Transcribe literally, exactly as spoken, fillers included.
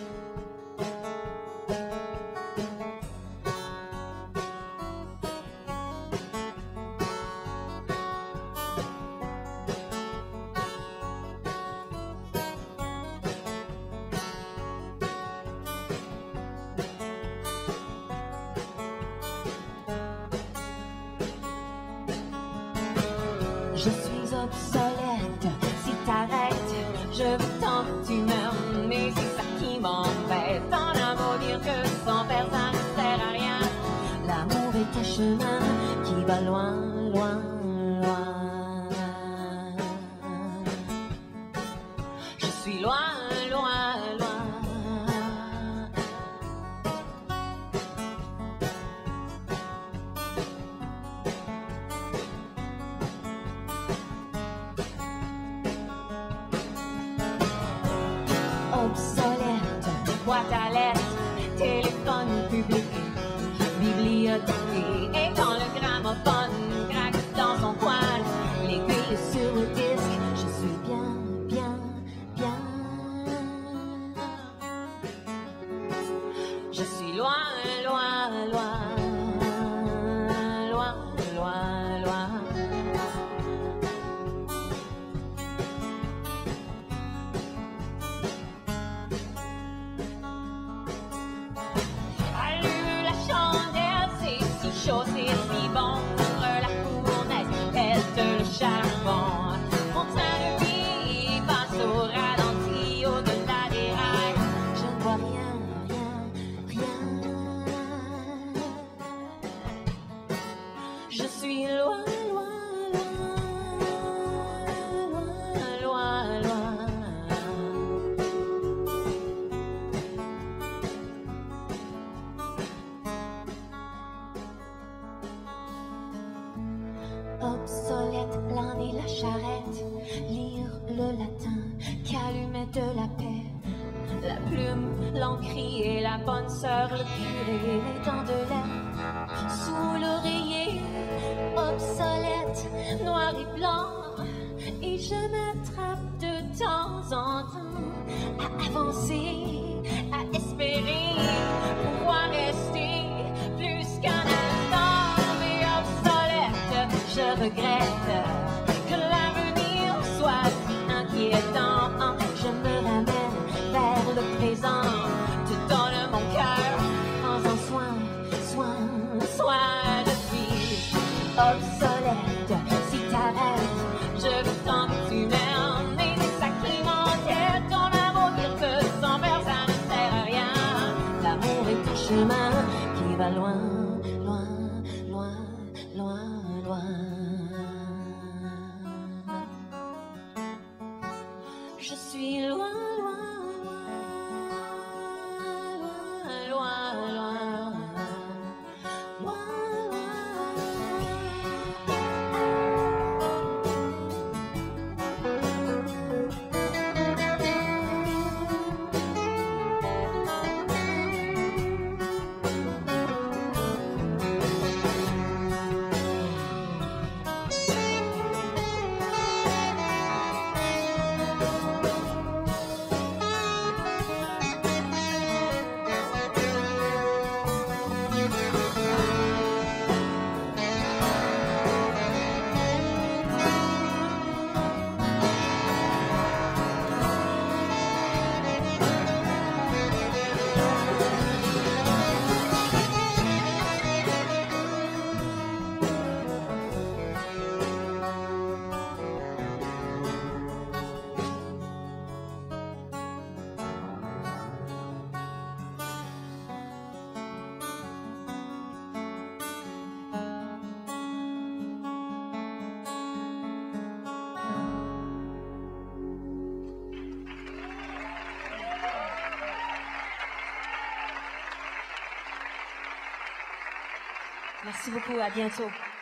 Je suis obsolète, si t'arrêtes, je veux tant que tu meurs, mais c'est ça qui m'embête. En un mot dire que sans faire ça ne sert à rien. L'amour est un chemin qui va loin, loin, loin. Je suis loin, loin, loin. Obsolète, boîte à lettres, téléphone public, bibliothèque. Et quand le gramophone craque dans son coin, l'aiguille sur le disque, je suis bien, bien, bien. Je suis loin, loin, loin, loin, loin, loin. Chaud, c'est si bon, ouvre la fournaise, pète le charbon. Mon train de vie passe au ralenti, au-delà des rails. Je ne vois rien, rien, rien. Je suis loin, loin, loin, loin, loin, loin. Obsolète, l'âne et la charrette, lire le latin, calumet de la paix, la plume, l'encrier, la bonne sœur, le curé, les dents de lait, sous l'oreiller, obsolète, noir et blanc, et je m'attrape de temps en temps à avancer, à espérer pouvoir rester plus qu'un instant, mais obsolète. Je regrette que l'avenir soit si inquiétant. Je me ramène vers le présent, te donne mon cœur, prends-en soin, soin, soin. Je suis obsolète, si t'arrêtes, je veux tant que tu m'aimes, mais c'est ça qui m'entête. Ton amour dire que sans faire ça ne sert à rien. L'amour est un chemin qui va loin, loin, loin, loin, loin. Je suis loin, loin, loin, loin, loin, loin, loin. Merci beaucoup, à bientôt.